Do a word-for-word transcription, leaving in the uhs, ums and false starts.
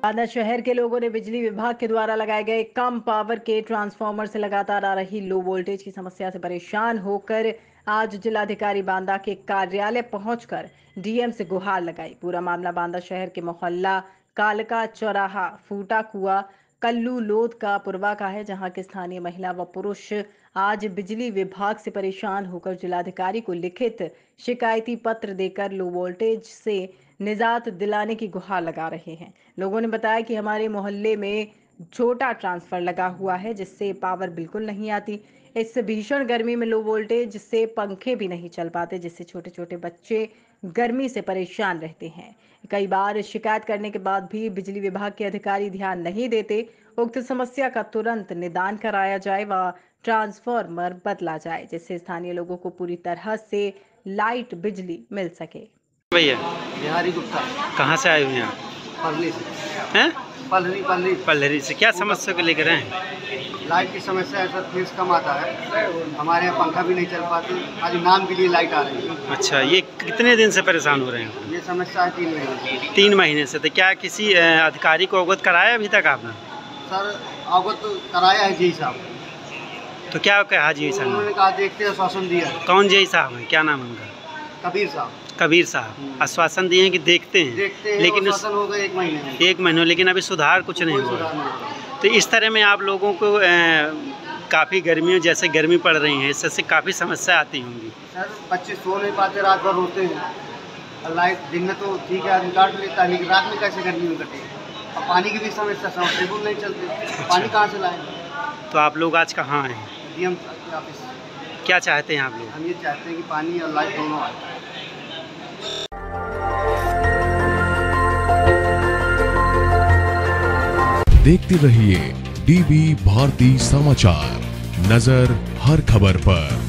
बांदा शहर के लोगों ने बिजली विभाग के द्वारा लगाए गए कम पावर के ट्रांसफार्मर से लगातार आ रही लो वोल्टेज की समस्या से परेशान होकर आज जिलाधिकारी बांदा के कार्यालय पहुंचकर डीएम से गुहार लगाई। पूरा मामला बांदा शहर के मोहल्ला कालका चौराहा फूटा कुआ कल्लू लोध का पुरवा का है, जहां के स्थानीय महिला व पुरुष आज बिजली विभाग से परेशान होकर जिलाधिकारी को लिखित शिकायती पत्र देकर लो वोल्टेज से निजात दिलाने की गुहार लगा रहे हैं। लोगों ने बताया कि हमारे मोहल्ले में छोटा ट्रांसफर लगा हुआ है, जिससे पावर बिल्कुल नहीं आती। इस भीषण गर्मी में लो वोल्टेज से पंखे भी नहीं चल पाते, जिससे छोटे छोटे बच्चे गर्मी से परेशान रहते हैं। कई बार शिकायत करने के बाद भी बिजली विभाग के अधिकारी ध्यान नहीं देते। उक्त समस्या का तुरंत निदान कराया जाए व ट्रांसफार्मर बदला जाए, जिससे स्थानीय लोगों को पूरी तरह से लाइट बिजली मिल सके। भैया बिहारी गुप्ता कहाँ से आए हुए हैं? पल्ली से हैं? पल्लरी पल्लरी पल्लरी से। क्या समस्या को लेकर हैं? लाइट की समस्या है सर, फेस कम आता है, हमारे यहाँ पंखा भी नहीं चल पाती, आज नाम के लिए लाइट आ रही है। अच्छा, ये कितने दिन से परेशान हो रहे हैं? ये समस्या है तीन महीने तीन महीने से। तो क्या किसी अ, अधिकारी को अवगत कराया अभी तक आपने? सर अवगत तो कराया है जी साहब। तो क्या कहा जी साहब? उन्होंने कहा देखते हैं, आश्वासन दिया है। कौन जी साहब हैं? क्या नाम है उनका? कबीर साहब। कबीर साहब आश्वासन दिए हैं कि देखते हैं, देखते हैं, लेकिन उस आश्वासन हो गया एक महीने में। एक महीनों लेकिन अभी सुधार कुछ नहीं कोई हुआ। सुधार नहीं हुआ। तो इस तरह में आप लोगों को काफ़ी गर्मियों जैसे गर्मी पड़ रही है, इससे काफ़ी समस्या आती होंगी। सर बच्चे सो नहीं पाते, रात भर रोते हैं। और लाइट दिन में तो ठीक है आदमी काट लेता है, लेकिन रात में कैसे गर्मी में कटे। और पानी की भी समस्या, समरसेबुल नहीं चलते। अच्छा। पानी कहाँ से लाएं? तो आप लोग आज कहाँ हैं? DM office. क्या चाहते हैं आप लोग? हम ये चाहते हैं कि पानी और लाइट दोनों आए। देखते रहिए डीबी भारती समाचार, नजर हर खबर पर।